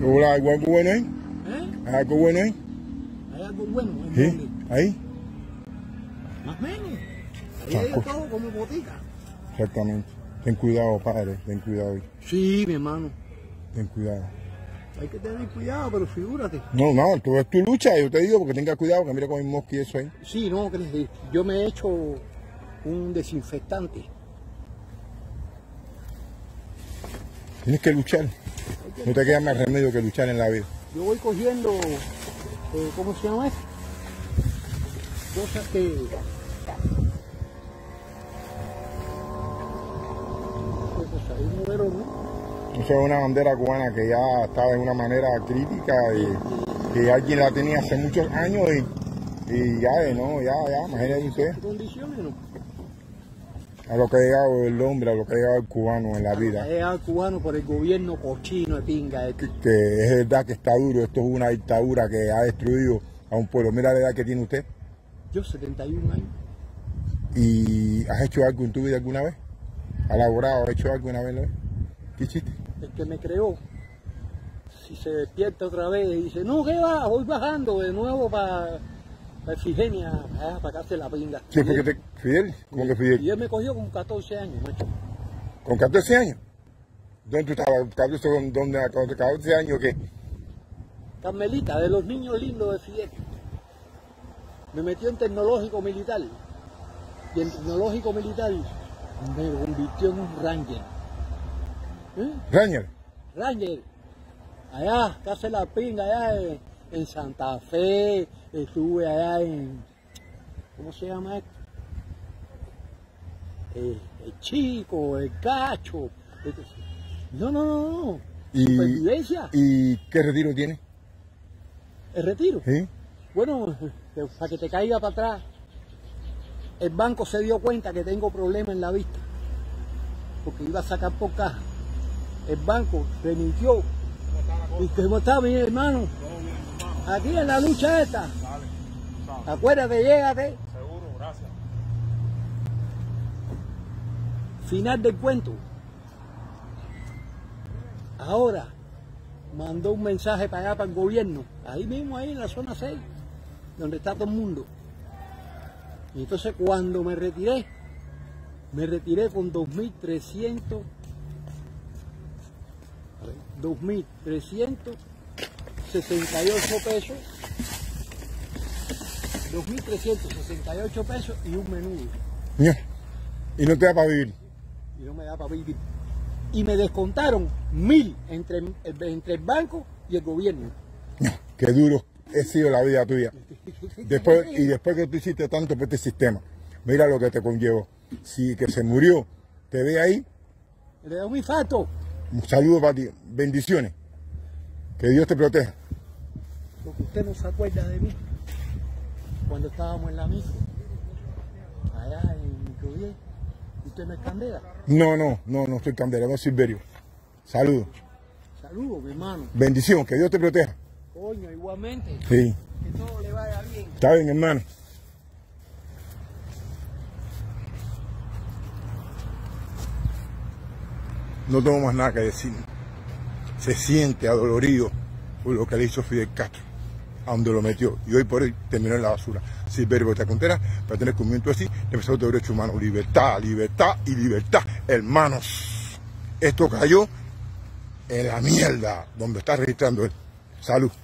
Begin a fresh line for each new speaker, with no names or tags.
Hola, ¿hay algo bueno ahí?
¿Eh?
¿Hay algo bueno ahí?
¿Hay algo bueno? ¿En
¿Sí?
dónde?
¿Ahí?
Más o menos. Ahí hay todo como botica.
Exactamente. Ten cuidado, padre. Ten cuidado.
Sí, mi hermano.
Ten cuidado.
Hay que tener cuidado, pero figúrate.
No, tú es tu lucha. Yo te digo porque tengas cuidado, que mira con el mosqui y eso ahí.
Sí, no, que yo me he hecho un desinfectante.
Tienes que luchar. No te queda más remedio que luchar en la vida.
Yo voy cogiendo, ¿cómo se llama esto? Cosas que... un modelo, ¿no?
Esa es una bandera cubana que ya está de una manera crítica y que alguien la tenía hace muchos años y ya, imagínate usted.
¿Qué condiciones, no?
A lo que ha llegado el hombre, a lo que ha llegado el cubano en la vida.
Es al cubano por el gobierno cochino de pinga.
Que es verdad que está duro, esto es una dictadura que ha destruido a un pueblo. Mira la edad que tiene usted.
Yo, 71 años.
¿Y has hecho algo en tu vida alguna vez? ¿Has laborado? ¿Has hecho algo alguna vez? ¿Qué hiciste?
El que me creó, si se despierta otra vez y dice, no, ¿qué va? Voy bajando de nuevo para Efigenia, para acá la pinga.
Sí, porque Fidel, ¿cómo que Fidel?
Y él me cogió con 14 años, macho.
¿Con 14 años? ¿Dónde tú estabas? ¿Dónde, con 14 años qué?
Carmelita, de los niños lindos de Fidel. Me metió en tecnológico militar. Y en tecnológico militar me convirtió en un ranger.
Ranger.
Ranger. Allá, casi la pinga, allá en Santa Fe. Estuve allá en... ¿Cómo se llama esto? El Chico, el Cacho. No. Supervivencia.
¿Y qué retiro tiene?
¿El retiro?
¿Sí?
Bueno, para que te caiga para atrás, el banco se dio cuenta que tengo problemas en la vista, porque iba a sacar por caja. El banco remitió. ¿Y cómo está, mi hermano? Aquí en la lucha esta. Acuérdate, llégate.
Seguro, gracias.
Final del cuento. Ahora mandó un mensaje para allá, para el gobierno, ahí mismo, ahí en la zona 6, donde está todo el mundo. Y entonces cuando me retiré con 2.368 pesos. 2.368 pesos y un menudo.
Y no te da para vivir.
Y no me da para vivir. Y me descontaron 1.000 entre el banco y el gobierno.
Qué duro ha sido la vida tuya. Después que tú hiciste tanto por este sistema, mira lo que te conllevó. Si que se murió, te ve ahí.
Le da un infarto.
Un saludo para ti. Bendiciones. Que Dios te proteja.
Porque usted no se acuerda de mí. Cuando estábamos en la misa. Allá en Microvier. ¿Usted no es Candela?
No estoy Candela, no Silverio. Saludos.
Saludos, mi hermano.
Bendición, que Dios te proteja.
Coño, igualmente.
Sí.
Que todo le vaya bien.
Está bien, hermano. No tengo más nada que decir. Se siente adolorido por lo que le hizo Fidel Castro, a donde lo metió. Y hoy por hoy terminó en la basura. Silverio Botella Contreras, para tener conocimiento así, defensor de derechos humanos. Libertad, libertad y libertad. Hermanos, esto cayó en la mierda donde está registrando él. Salud.